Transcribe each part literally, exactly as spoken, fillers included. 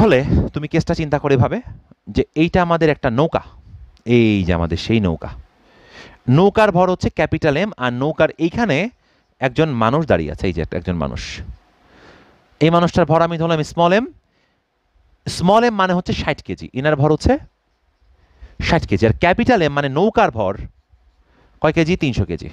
তাহলে তুমি কেসটা চিন্তা করে ভাবে যে এইটা আমাদের একটা নৌকা, এই যে আমাদের সেই নৌকা, নৌকার ভর হচ্ছে ক্যাপিটাল এম, আর নৌকার এইখানে একজন মানুষ দাঁড়িয়ে আছে, এই যে একজন মানুষ, এই মানুষটার ভর আমি ধরলাম স্মল এম, স্মল এম মানে হচ্ছে ষাট কেজি, ইনার ভর হচ্ছে ষাট কেজি, আর ক্যাপিটাল এম মানে নৌকার ভর কয় কেজি, তিনশো কেজি।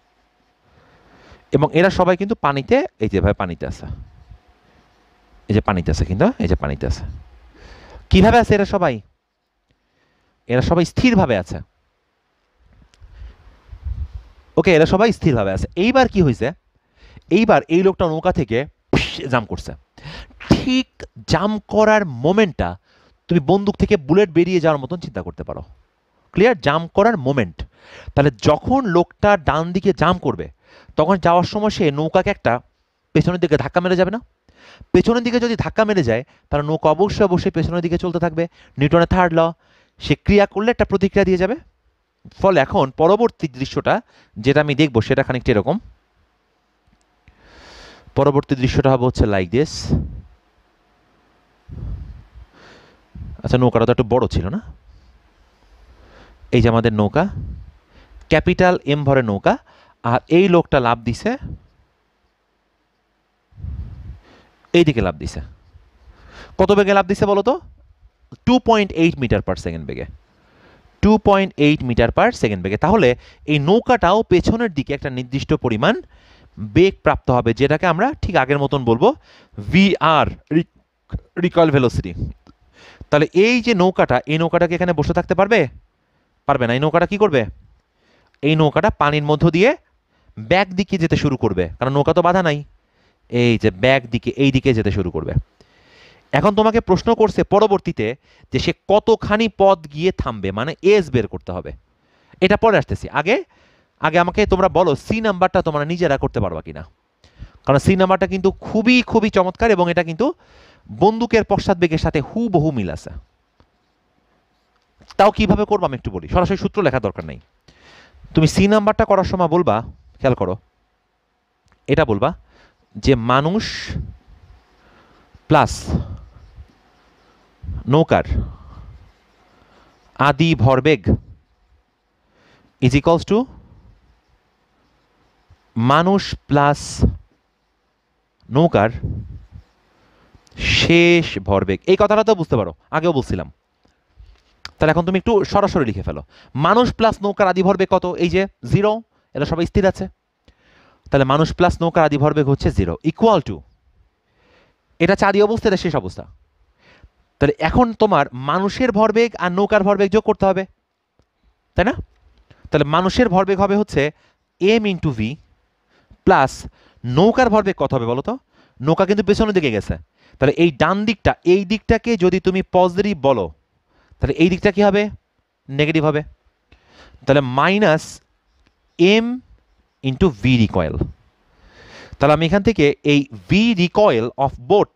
এবং এরা সবাই কিন্তু পানিতে, এই যে ভাই পানিতে আছে, এই যে পানিতে আছে, কিন্তু এই যে পানিতে আছে। কিভাবে আছে এরা সবাই? এরা সবাই স্থিরভাবে আছে। ওকে, এরা সবাই স্থিরভাবে আছে। এইবার কি হয়েছে, এইবার এই লোকটা নৌকা থেকে জাম করছে। ঠিক জাম করার মোমেন্টটা তুমি বন্দুক থেকে বুলেট বেরিয়ে যাওয়ার মতন চিন্তা করতে পারো। ক্লিয়ার? জাম করার মোমেন্ট। তাহলে যখন লোকটা ডান দিকে জাম করবে তখন যাওয়ার সময় সে নৌকাকে একটা পেছনের দিকে ধাক্কা মেরে যাবে না? পেছনের দিকে যদি ধাক্কা মেরে যায় তাহলে নৌকা অবশ্যই অবশ্যই পেছনের দিকে চলতে থাকবে। নিউটনের থার্ড ল, সে ক্রিয়া করলে একটা প্রতিক্রিয়া দিয়ে যাবে। ফলে এখন পরবর্তী দৃশ্যটা যেটা আমি দেখবো সেটা খানিকটা এরকম। পরবর্তী দৃশ্যটা হবে হচ্ছে লাইক দিস। আচ্ছা, নৌকাটা তো একটু বড় ছিল না? এই যে আমাদের নৌকা, ক্যাপিটাল এম ভরে নৌকা, আর এই লোকটা লাভ দিছে এইদিকে, লাভ দিছে কত বেগে লাভ দিছে বলো তো? Two point eight meter per second বেগে, two point eight meter per second বেগে। তাহলে এই নৌকাটাও পেছনের দিকে একটা নির্দিষ্ট পরিমাণ বেগ প্রাপ্ত হবে, যেটাকে আমরা ঠিক আগের মতন বলবো ভি আর, রিকয়েল ভেলোসিটি। তাহলে এই যে নৌকাটা, এই নৌকাটাকে এখানে বসে থাকতে পারবে? পারবে না। এই নৌকাটা কি করবে? এই নৌকাটা পানির মধ্য দিয়ে ব্যাক দিকে যেতে শুরু করবে, কারণ নৌকা তো বাধা নাই। এই যে ব্যাক দিকে, এই দিকে যেতে শুরু করবে। এখন তোমাকে প্রশ্ন করছে পরবর্তীতে যে সে কতখানি পথ গিয়ে থামবে, মানে এস বের করতে হবে। এটা পরে আসতেছি। আগে আগে আমাকে তোমরা বলো সি নাম্বারটা তোমরা নিজেরা করতে পারবা কিনা, কারণ সি নাম্বারটা কিন্তু খুবই খুবই চমৎকার এবং এটা কিন্তু বন্দুকের পশ্চাৎবেগের সাথে হুবহু মিল আছে। তাও কিভাবে করবো আমি একটু বলি, সরাসরি সূত্র লেখা দরকার নেই। তুমি সি নাম্বারটা করার সময় বলবা, খেয়াল করো, এটা বলবা যে মানুষ প্লাস নৌকার আদি ভরবেগ ইজ ইকুয়ালস টু মানুষ প্লাস নৌকার শেষ ভরবেগ। এই কথাটা তো বুঝতে পারো, আগেও বলছিলাম। তাহলে এখন তুমি একটু সরাসরি লিখে ফেলো, মানুষ প্লাস নৌকার আদি ভরবেগ কত? এই যে জিরো, এটা সবাই স্থির আছে। তাহলে মানুষ প্লাস নৌকার আদি ভরবেগ হচ্ছে জিরো, ইকুয়াল টু, এটা চারি অবস্থা, এটা শেষ অবস্থা। তাহলে এখন তোমার মানুষের ভরবেগ আর নৌকার ভরবেগ যোগ করতে হবে, তাই না? তাহলে মানুষের ভরবেগ হবে হচ্ছে এম ইন্টু ভি, প্লাস নৌকার ভরবেগ কত হবে বলো তো? নৌকা কিন্তু পেছনের দিকে গেছে, তাহলে এই ডান দিকটা, এই দিকটাকে যদি তুমি পজিটিভ বলো তাহলে এই দিকটা কি হবে? নেগেটিভ হবে। তাহলে minus M into V recoil. তাহলে আমি এখান থেকে এই ভি রিকয়েল অফ বোট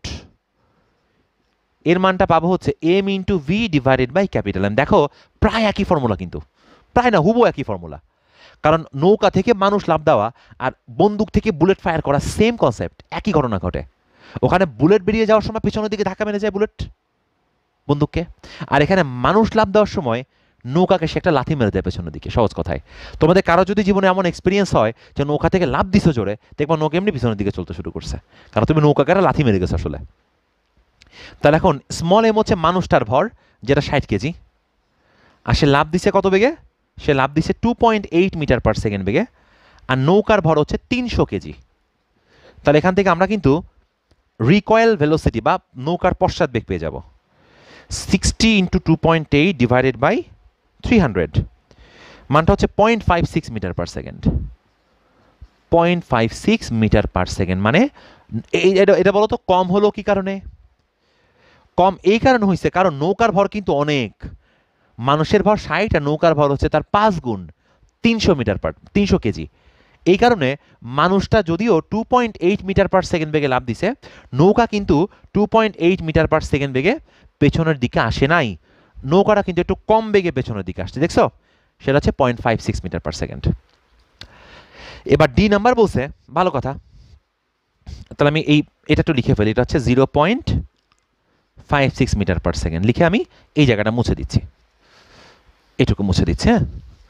এর মানটা পাবো হচ্ছে M into V divided by capital M. দেখো প্রায় একই ফর্মুলা, কিন্তু প্রায় না, হুবহু একই ফর্মুলা। কারণ নৌকা থেকে মানুষ লাফ দেওয়া আর বন্দুক থেকে বুলেট ফায়ার করা সেম কনসেপ্ট, একই ঘটনা ঘটে। ওখানে বুলেট বেরিয়ে যাওয়ার সময় পেছনের দিকে ধাক্কা মেরে যায় বুলেট বন্দুককে, আর এখানে মানুষ লাফ দেওয়ার সময় নৌকাকে সে একটা লাথি মেরে দেয় পেছনের দিকে। সহজ কথায়, তোমাদের কারো যদি জীবনে এমন এক্সপিরিয়েন্স হয় যে নৌকা থেকে লাফ দিছো জোরে, দেখবা নৌকা এমনি পিছনের দিকে চলতে শুরু করছে, কারণ তুমি নৌকাকে লাথি মেরে গেছো আসলে। তাহলে এখন স্মল এম হচ্ছে মানুষটার ভর, যেটা ষাট কেজি, আর সে লাফ দিছে কত বেগে? সে লাফ দিছে two point eight meter per second বেগে, আর নৌকার ভর হচ্ছে তিনশো কেজি। তাহলে এখান থেকে আমরা কিন্তু রিকয়েল ভেলোসিটি বা নৌকার পশ্চাৎ বেগ পেয়ে যাব sixty into two point eight divided by three hundred, মানটা হচ্ছে point five six meter per second, point five six meter per second. মানে এটা বলো তো কম হলো কি কারণে? কম এই কারণে হয়েছে কারণ নৌকার ভর কিন্তু অনেক, মানুষের ভর ষাট আর নৌকার ভর হচ্ছে তার পাঁচ গুণ, তিনশো মিটার পার তিনশো কেজি। এই কারণে মানুষটা যদিও two point eight meter per second বেগে লাফ দিছে, নৌকা কিন্তু two point eight meter per second বেগে পেছনের দিকে আসে নাই, নৌকাটা কিন্তু একটু কম বেগে পেছনের দিকে আসছে, দেখছো? সেটা হচ্ছে point five six meter per second. এবার ডি নাম্বার বলছে, ভালো কথা, তাহলে আমি এই এটা একটু লিখে ফেলি, এটা হচ্ছে zero point five six meter per second লিখে আমি এই জায়গাটা মুছে দিচ্ছি, এটুকু মুছে দিচ্ছি। হ্যাঁ,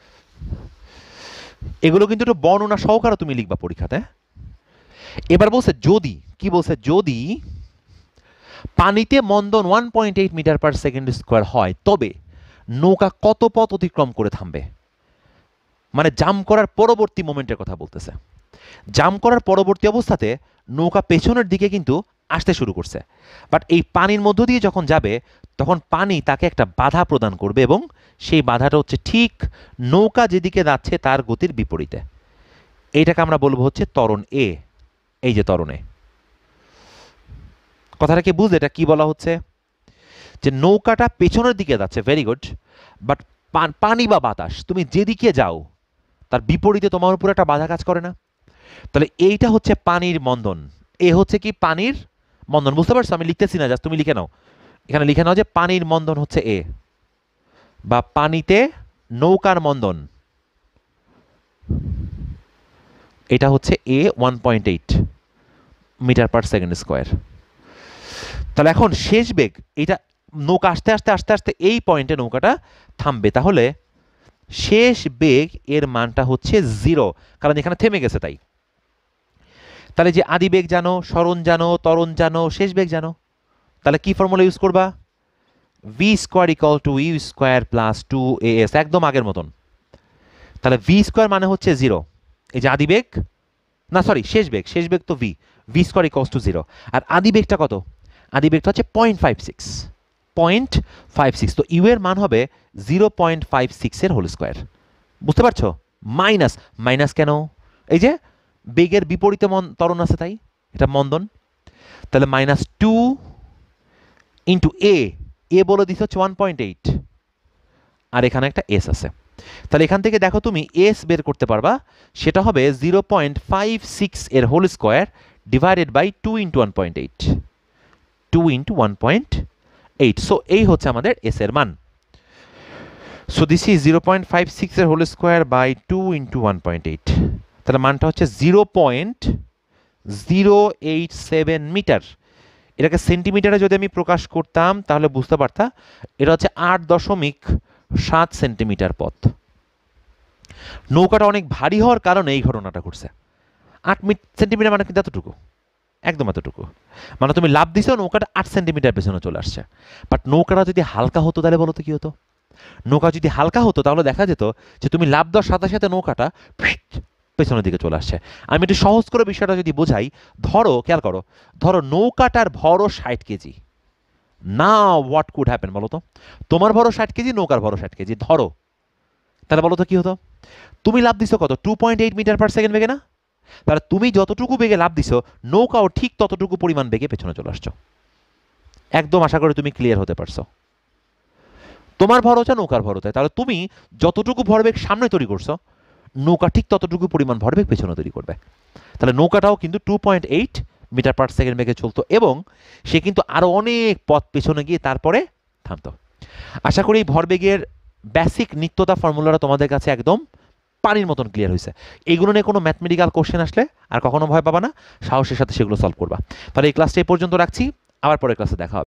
এগুলো কিন্তু একটু বর্ণনা সহকারে তুমি লিখবা পরীক্ষাতে। এবার বলছে যদি, কি বলছে, যদি পানিতে মন্দন one point eight meter per second square হয় তবে নৌকা কত পথ অতিক্রম করে থামবে? মানে জাম করার পরবর্তী মোমেন্টের কথা বলতেছে। জাম করার পরবর্তী অবস্থাতে নৌকা পেছনের দিকে কিন্তু আসতে শুরু করছে, বাট এই পানির মধ্য দিয়ে যখন যাবে তখন পানি তাকে একটা বাধা প্রদান করবে এবং সেই বাধাটা হচ্ছে ঠিক নৌকা যেদিকে যাচ্ছে তার গতির বিপরীতে। এইটাকে আমরা বলবো হচ্ছে ত্বরণ এ। এই যে ত্বরণ এ, কথাটা কি বুঝলে? এটা কি বলা হচ্ছে যে নৌকাটা পেছনের দিকে যাচ্ছে, ভেরি গুড, বাট পানি বা বাতাস তুমি যেদিকে যাও তার বিপরীতে তোমার উপর একটা বাধা কাজ করে না? তাহলে এইটা হচ্ছে পানির মন্দন, এ হচ্ছে কি পানির মন্দন। বুঝতে পারছো? আমি লিখতেছি না, জাস্ট তুমি লিখে নাও, এখানে লিখে নাও যে পানির মন্দন হচ্ছে এ, বা পানিতে নৌকার মন্দন এটা হচ্ছে A one point eight meter per second square. তাহলে এখন শেষ বেগ, এটা নৌকা আস্তে আস্তে আস্তে আস্তে এই পয়েন্টে নৌকাটা থামবে, তাহলে শেষ বেগ এর মানটা হচ্ছে জিরো, কারণ এখানে থেমে গেছে তাই। তাহলে যে আদি বেগ জানো, সরণ জানো, ত্বরণ জানো, শেষ বেগ জানো, তাহলে কি ফর্মুলা ইউজ করবা? V square equal to U square plus two A S, একদম আগের মতন। তাহলে ভি স্কোয়ার মানে হচ্ছে জিরো, এই যে আদি বেগ, না সরি শেষ বেগ, শেষ বেগ তো V, V square equals to zero. আর আদি বেগটা কত? আদি বেগটা হচ্ছে point five six, point five six, তো ইউ এর মান হবে জিরো পয়েন্ট ফাইভ সিক্সের হোল স্কোয়ার। বুঝতে পারছো? মাইনাস, মাইনাস কেন? এই যে বেগের বিপরীতে ত্বরণ আছে তাই এটা মন্দন। তাহলে minus two into A, A বলে দিচ্ছে হচ্ছে ওয়ান পয়েন্ট এইট, আর এখানে একটা এস আছে। তাহলে এখান থেকে দেখো তুমি এস বের করতে পারবা, সেটা হবে জিরো পয়েন্ট ফাইভ সিক্স এর whole square divided by two into one point eight, two into one point eight. So এই হচ্ছে আমাদের এস এর মান। So this is zero point five six এর whole square by two into one point eight, তাহলে মানটা হচ্ছে zero point zero eight seven meter. এটাকে সেন্টিমিটারে যদি আমি প্রকাশ করতাম তাহলে বুঝতে পারতাম এটা হচ্ছে আট দশমিক সাত সেন্টিমিটার পথ। নৌকাটা অনেক ভারী হওয়ার কারণে এই ঘটনাটা ঘটছে। আট সেন্টিমিটার মানে কিন্তু এতটুকু, একদম এতটুকু, মানে তুমি লাভ দিছো নৌকাটা আট সেন্টিমিটার পেছনে চলে আসছে। বাট নৌকাটা যদি হালকা হতো তাহলে বলো তো কি হতো? নৌকা যদি হালকা হতো তাহলে দেখা যেত যে তুমি লাভ দেওয়ার সাথে সাথে নৌকাটা পেছনের দিকে চলে আসছে। আমি একটু সহজ করে বিষয়টা যদি বোঝাই, ধরো খেয়াল করো, ধরো নৌকাটার ভরও ষাট কেজি, না হোয়াট কুড হ্যাপেন বলো তো? তোমার ভরও ষাট কেজি, নৌকার ভরও ষাট কেজি, ধরো, তাহলে বলো তো কি হতো? তুমি লাভ দিছো কত? Two point eight meter per second বেগে না? তাহলে তুমি যতটুকু বেগে লাভ দিছো নৌকাও ঠিক ততটুকু পরিমাণ বেগে পেছনে চলে আসছো। একদম আশা করি তুমি ক্লিয়ার হতে পারছো। তোমার ভর হচ্ছে নৌকার ভর হতে, তাহলে তুমি যতটুকু ভরবেগ সামনে তৈরি করছো নৌকা ঠিক ততটুকু পরিমাণ ভরবেগ পেছনে তৈরি করবে। তাহলে নৌকাটাও কিন্তু two point eight meter per second বেগে চলতো এবং সে কিন্তু আরো অনেক পথ পেছনে গিয়ে তারপরে থামতো। আশা করি এই ভরবেগের বেসিক নিত্যতা ফর্মুলাটা তোমাদের কাছে একদম পানির মতন ক্লিয়ার হয়েছে। এগুলো নিয়ে কোনো ম্যাথমেটিক্যাল কোশ্চেন আসলে আর কখনো ভয় পাবা না, সাহসের সাথে সেগুলো সলভ করবা। তাহলে এই ক্লাসটা এই পর্যন্ত রাখছি, আবার পরের ক্লাসে দেখা হবে।